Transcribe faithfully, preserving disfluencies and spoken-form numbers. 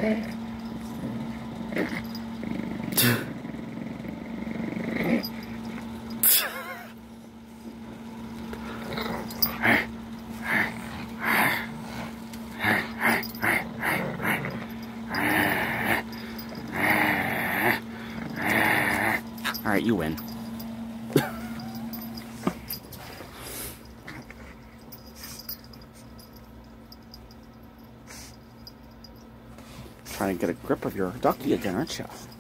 Alright, you win. Trying to get a grip of your ducky again, aren't you?